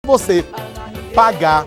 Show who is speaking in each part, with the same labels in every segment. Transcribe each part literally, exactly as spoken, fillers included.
Speaker 1: Você pagar,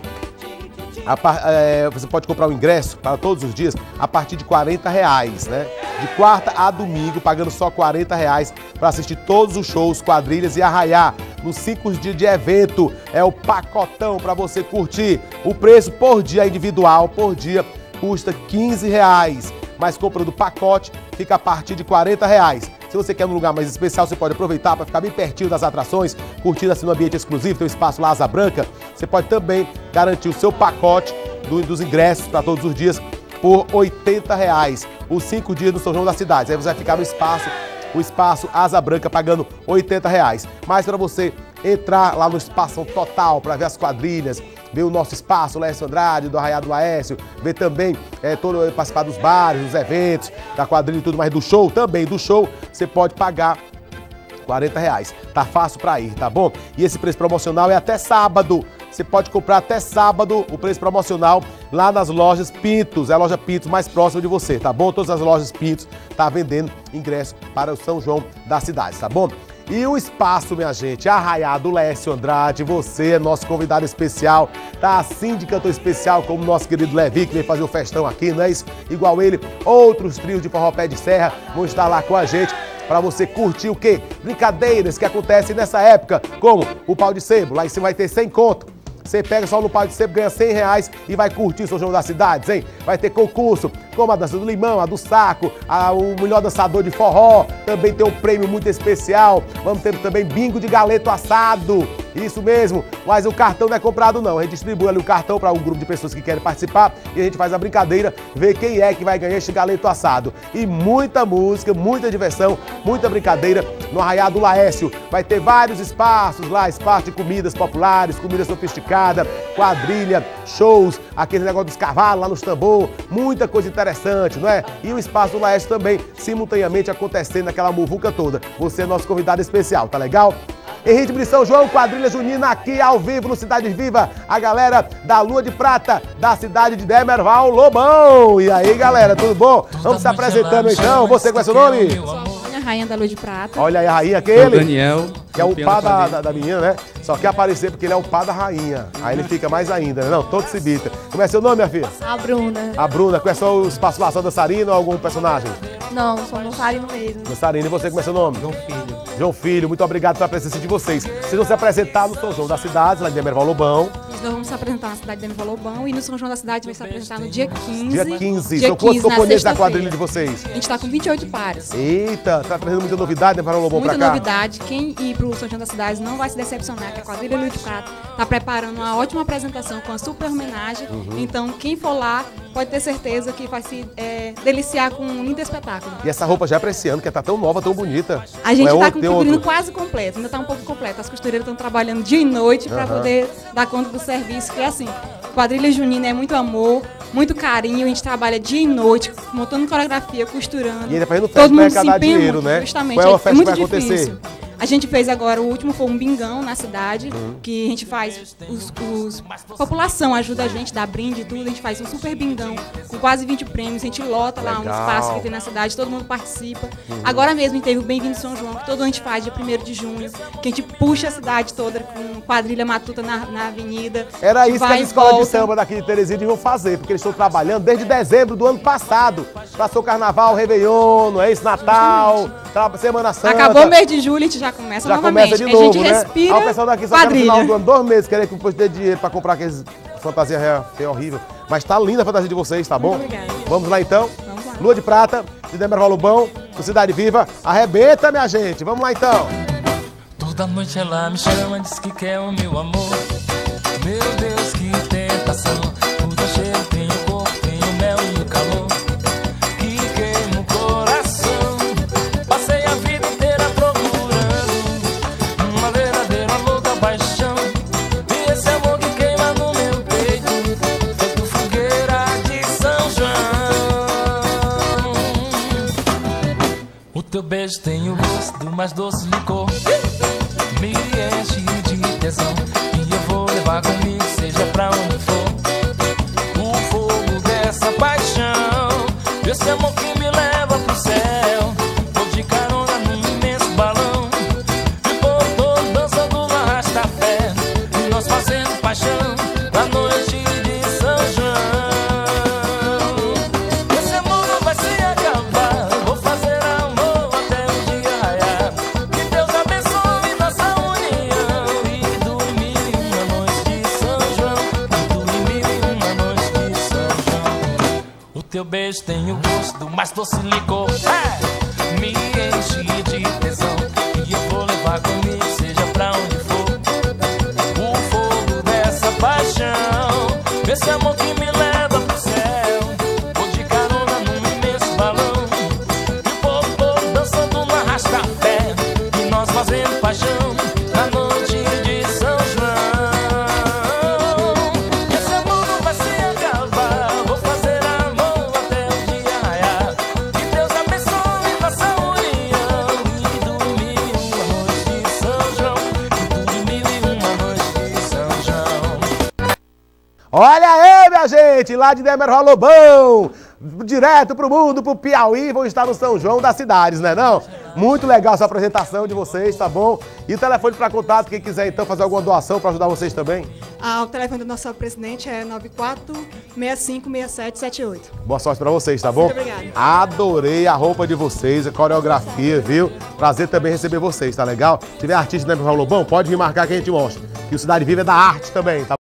Speaker 1: a, é, você pode comprar o ingresso para todos os dias a partir de quarenta reais, né? De quarta a domingo, pagando só quarenta reais para assistir todos os shows, quadrilhas e arraiar nos cinco dias de evento. É o pacotão para você curtir. O preço por dia individual, por dia, custa quinze reais. Mas comprando o pacote, fica a partir de quarenta reais. Se você quer um lugar mais especial, você pode aproveitar para ficar bem pertinho das atrações, curtindo assim no ambiente exclusivo, tem o espaço lá Asa Branca. Você pode também garantir o seu pacote do, dos ingressos para todos os dias por oitenta reais. Os cinco dias do São João das Cidades. Aí você vai ficar no espaço, o espaço Asa Branca pagando oitenta reais. Mas para você entrar lá no Espaço Total para ver as quadrilhas, ver o nosso espaço, o Laércio Andrade, do Arraiado Laércio, ver também, é, todo, participar dos bares, dos eventos, da quadrilha e tudo mais, do show também, do show, você pode pagar quarenta reais. Tá fácil para ir, tá bom? E esse preço promocional é até sábado. Você pode comprar até sábado o preço promocional lá nas lojas Pintos. É a loja Pintos mais próxima de você, tá bom? Todas as lojas Pintos tá vendendo ingresso para o São João das Cidades, tá bom? E o espaço, minha gente, Arraiado Laércio Andrade, você é nosso convidado especial, tá assim de cantor especial como o nosso querido Levi, que vem fazer o festão aqui, não é isso? Igual ele, outros trios de forró pé de serra vão estar lá com a gente para você curtir o quê? Brincadeiras que acontecem nessa época, como o pau de sebo, lá em cima vai ter cem conto. Você pega só no pau de sebo, ganha cem reais e vai curtir o São João das Cidades, hein? Vai ter concurso, como a dança do limão, a do saco, a, o melhor dançador de forró, também tem um prêmio muito especial. Vamos ter também bingo de galeto assado, isso mesmo, mas o cartão não é comprado não, a gente distribui ali o cartão para um grupo de pessoas que querem participar e a gente faz a brincadeira, ver quem é que vai ganhar este galeto assado. E muita música, muita diversão, muita brincadeira no Arraiado Laércio. Vai ter vários espaços lá, espaço de comidas populares, comida sofisticada, quadrilha, shows, aquele negócio dos cavalos lá nos tambor, muita coisa interessante, não é? E o espaço do Laércio também, simultaneamente acontecendo aquela muvuca toda. Você é nosso convidado especial, tá legal? Em ritmo de São João, quadrilha junina aqui ao vivo no Cidade Viva, a galera da Lua de Prata, da cidade de Demerval Lobão. E aí, galera, tudo bom? Vamos se apresentando então. Você, qual é seu nome?
Speaker 2: A rainha da Lua de Prata.
Speaker 1: Olha aí a rainha, aquele.
Speaker 3: Daniel.
Speaker 1: Que é o pá da, da, da menina, né? Só quer aparecer porque ele é o pá da rainha. Aí ele fica mais ainda, né? Não, todo se bita. Como é seu nome, minha filha?
Speaker 2: A Bruna.
Speaker 1: A Bruna. Qual é só o espaço lá? Só dançarina ou algum personagem?
Speaker 2: Não, sou dançarino mesmo.
Speaker 1: Dançarina. E você, como é seu nome?
Speaker 3: João Filho.
Speaker 1: João Filho, muito obrigado pela presença de vocês. Vocês vão se apresentar no São João da Cidade, lá de Demerval Lobão.
Speaker 2: Nós vamos se apresentar na cidade de Demerval Lobão e no São João da Cidade vai se apresentar no dia quinze.
Speaker 1: Dia quinze.
Speaker 2: Dia
Speaker 1: São quantos
Speaker 2: quinze, na
Speaker 1: componentes da
Speaker 2: sexta-feira.
Speaker 1: quadrilha de vocês?
Speaker 2: A gente tá com vinte e oito pares.
Speaker 1: Eita, tá trazendo muita novidade, né, para o Lobão
Speaker 2: Muita
Speaker 1: pra cá?
Speaker 2: novidade. Quem ir pro São João da Cidade não vai se decepcionar, que a quadrilha Lua de Prata tá preparando uma ótima apresentação com uma super homenagem.
Speaker 1: Uhum.
Speaker 2: Então, quem for lá pode ter certeza que vai se é, deliciar com um lindo espetáculo.
Speaker 1: E essa roupa já é pra esse ano, que tá tão nova, tão bonita.
Speaker 2: A gente
Speaker 1: Ou é
Speaker 2: está
Speaker 1: outro,
Speaker 2: com o
Speaker 1: tem
Speaker 2: figurino
Speaker 1: outro?
Speaker 2: quase completo, ainda está um pouco completo. As costureiras estão trabalhando dia e noite para
Speaker 1: Aham.
Speaker 2: poder dar conta do serviço, que é assim, quadrilha junina é muito amor, muito carinho, a gente trabalha dia e noite, montando coreografia, costurando.
Speaker 1: E ainda fazendo festa
Speaker 2: Todo
Speaker 1: pra
Speaker 2: mundo se
Speaker 1: arrecadar
Speaker 2: empenha
Speaker 1: dinheiro,
Speaker 2: muito,
Speaker 1: né?
Speaker 2: justamente,
Speaker 1: Qual é a
Speaker 2: é,
Speaker 1: festa
Speaker 2: é muito
Speaker 1: que vai acontecer?
Speaker 2: difícil. A gente fez agora, o último foi um bingão na cidade,
Speaker 1: Uhum.
Speaker 2: que a gente faz, os, os- a população ajuda a gente, dá brinde e tudo, a gente faz um super bingão com quase vinte prêmios, a gente lota lá um
Speaker 1: Legal.
Speaker 2: espaço que tem na cidade, todo mundo participa. Agora mesmo a gente teve o Bem-vindo São João, que todo ano a gente faz dia primeiro de junho, que a gente puxa a cidade toda com quadrilha matuta na, na avenida.
Speaker 1: Era isso que
Speaker 2: vai
Speaker 1: as
Speaker 2: e
Speaker 1: escolas de
Speaker 2: volta.
Speaker 1: samba daqui de Teresina iam fazer, porque eles estão trabalhando desde dezembro do ano passado. Passou Carnaval, Réveillon, não é isso? Natal, tá, Semana Santa.
Speaker 2: Acabou o mês de julho, a gente já começa
Speaker 1: Já
Speaker 2: novamente.
Speaker 1: começa de
Speaker 2: a
Speaker 1: novo,
Speaker 2: gente
Speaker 1: né?
Speaker 2: respira
Speaker 1: Aí o pessoal daqui só quer no
Speaker 2: quadrilha.
Speaker 1: final do ano, dois meses, querem que depois dê dinheiro pra comprar aqueles fantasia real, que é horrível. Mas tá linda a fantasia de vocês, tá bom?
Speaker 2: Muito obrigada.
Speaker 1: Vamos lá então?
Speaker 2: Vamos lá.
Speaker 1: Lua de Prata, de Demerval Lobão, do Cidade Viva. Arrebenta, minha gente. Vamos lá então.
Speaker 4: Toda noite ela me chama, diz que quer o meu amor. Meu Deus, que tentação. O teu cheiro tem o corpo, tem o mel e o calor que queima o coração. Passei a vida inteira procurando uma verdadeira amor da paixão. E esse amor que queima no meu peito, feito fogueira de São João. O teu beijo tem o gosto do mais doce licor, me enche de tesão e eu vou levar comigo, seja pra onde for, o fogo dessa paixão. Esse amor que me leva pro céu, vou de carona num imenso balão, e por todo dançando no arrasta-pé, e nós fazemos paixão na noite de São João. Esse amor não vai se acabar, vou fazer amor até o dia raiar. Que Deus abençoe nossa união e dure mil e uma noites de São João. E dure mil e uma noites de São João. O teu beijo tem o gosto do mais doce licor, é! Me enche de tesão e eu vou levar comigo, seja pra onde for, o fogo dessa paixão. Esse amor que me leva pro céu, vou de carona num imenso balão, e o povo todo dançando no arrasta-pé, e nós fazendo paixão na noite de São João. Esse amor não vai se acabar, vou fazer amor até o dia raiar. Que Deus abençoe nossa união e dure mil e uma noites de São João. E dure mil e uma noites de São João.
Speaker 1: Olha aí, minha gente, lá de Demerval Lobão, direto pro mundo, pro Piauí, vão estar no São João das cidades, né não? Muito legal essa apresentação de vocês, tá bom? E o telefone para contato, quem quiser então fazer alguma doação para ajudar vocês também?
Speaker 2: Ah, o telefone do nosso presidente é nove quatro seis cinco seis sete sete oito.
Speaker 1: Boa sorte para vocês, tá bom?
Speaker 2: Muito obrigada.
Speaker 1: Adorei a roupa de vocês, a coreografia, viu? Prazer também receber vocês, tá legal? Se tiver artista de Demerval Lobão, pode me marcar que a gente mostra. Que o Cidade Viva é da arte também, tá?